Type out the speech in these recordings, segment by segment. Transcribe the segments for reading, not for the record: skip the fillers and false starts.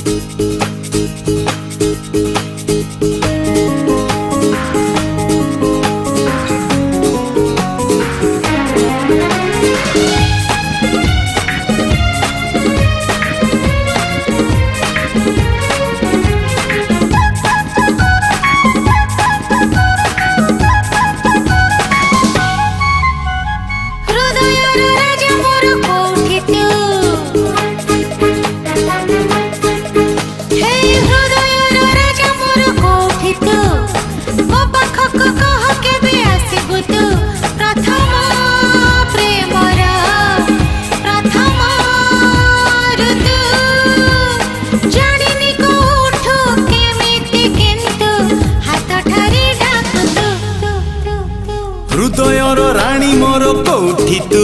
हृदयर राणी मोर कोठी तू,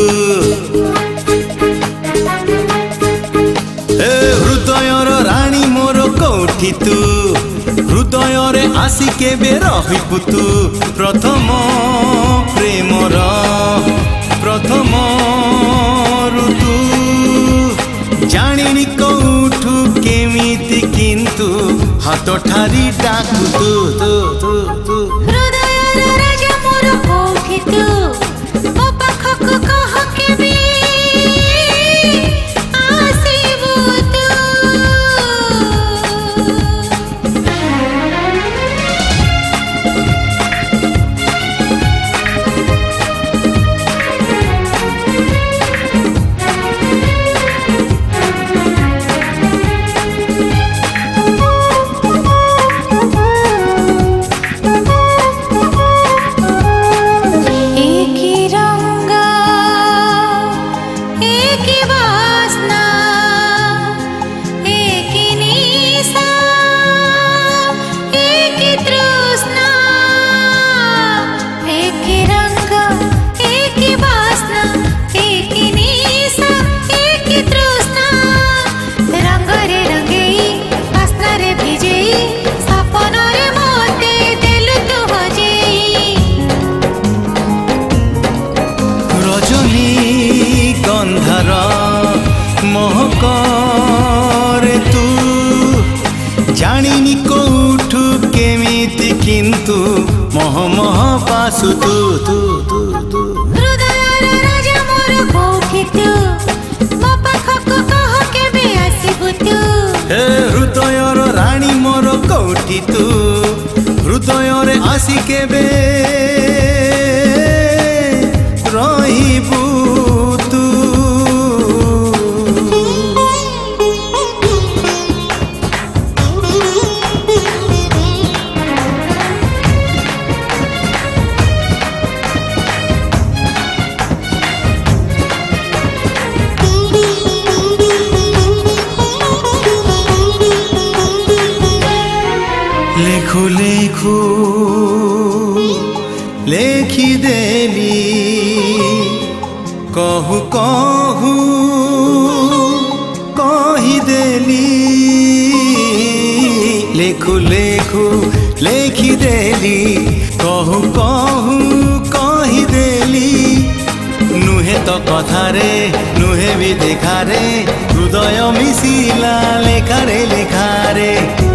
हृदयर राणी मोर कोठी तू, हृदय रे आसी केबे रहिबु तू, प्रथम प्रेमर प्रथम ऋतु, जानिनी कोठु केमिति किंतु हाथ ठारी डाकु तू तू तू तू। महकरे तू जानिनी कोठु केमिति किंतु मह मह पासु तू तू तू तू। हृदयर राजा मोर कोठी तू, मो पाखकु कह केबे आसीबु तू, हे हृदयर राणी मोर कोठी तू, हृदय रे आसी केबे रहिबु तू। लेखु लेखु लेखी देली, कहु कहु कही देली, लेखु लेखु लेखी देली, कहु कहु कही देली, नुहे तो कथारे नुहे भी देखारे, हृदय मिशिला लेखारे लेखारे।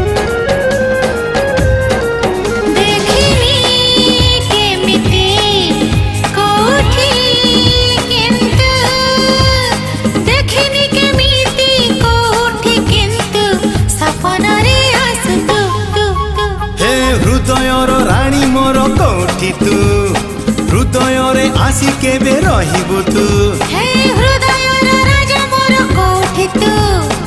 हृदयर राणी मोर कोठी तू, हृदय रे आसी केबे रहिबु तू, हे हृदयर राजा मोर कोठी तू।